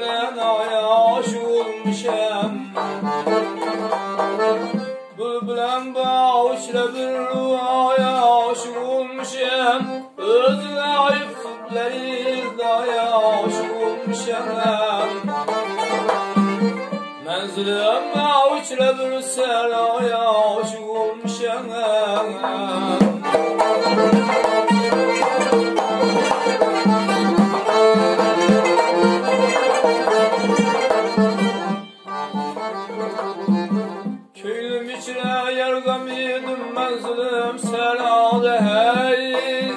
bilen aşık olmuşam. Bülbülen bağışla bir ruhaya aşık olmuşam. Özüne ayıp sütleri aşık olmuşam. Menzilim bağışla bir seraya aşık olmuşam. Köylüm içine yargam yedim menzilim serada hey.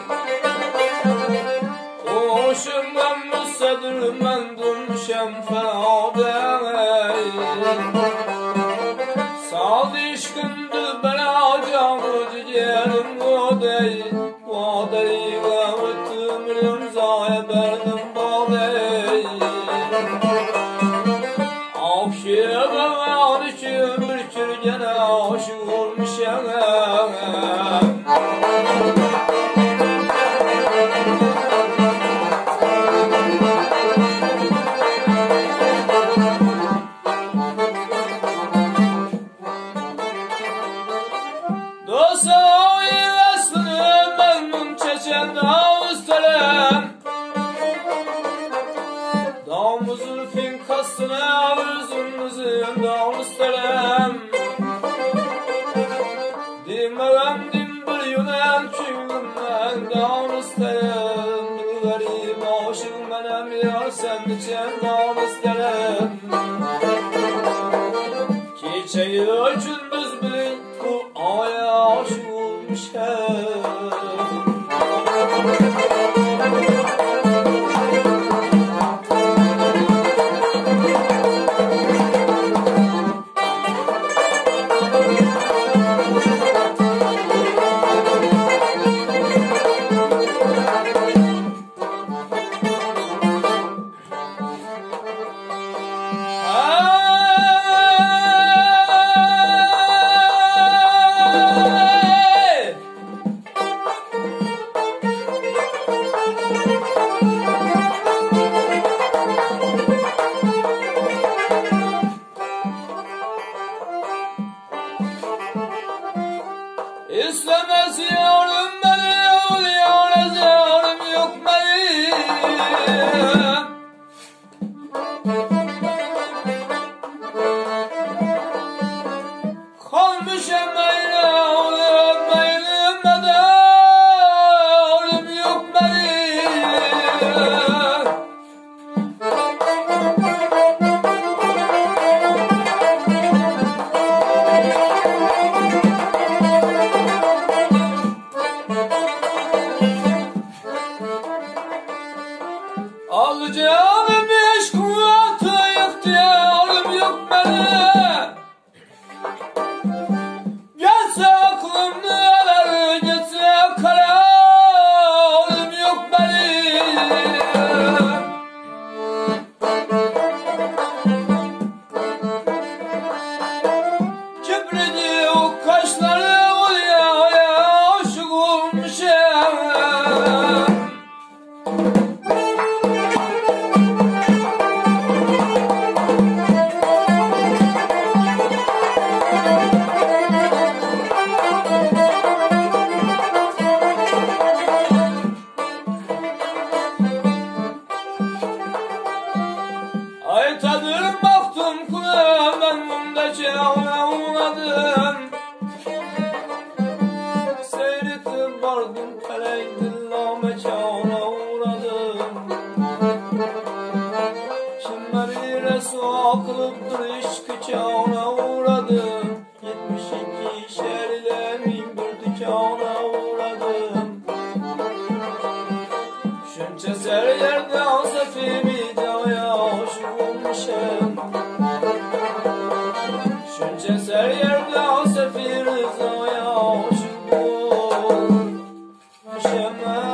Hoşumdan müstedir men durmuşam fenada hey. Sağ dişkimdi bana canı ciğerim godey. Vadey gavettim rımzaya berdim badey. Akşebevan için bir çürgene aşık olmuşam. Dostayı aslını memnun çeçen davustalem. Damızın fin kastına üzümüzün davustalem. Dimmeğem dim bir yünen çüğümden davustalem. Bir garip aşık menem yar sen içen davustalem. Keçeyi gündüz bilin bu aya aşık olmuşam. İstemez yarım beni, ol yâre zarım yok benim. Kalmışım eyle, ol öpmeyelim benim yok benim. Alacağım iş kuvveti ihtiyarım yok benim. Gelse aklım neler, geçse kararım yok benim. Kibrici o kaşları uyaya aşık olmuşam. Ay tadır baktım kulağım ben bunda çağına uğradım. Seyretip vardım felek dillame çağına uğradım. Şimdi bir resu kılıptır işkı çağına uğradım. 72 şerilerin bir dükkanına uğradım. Şunca ser yerde asafimi caya aşık olmuşam. Şunca ser yerde asafir rızaya aşık olmuşam.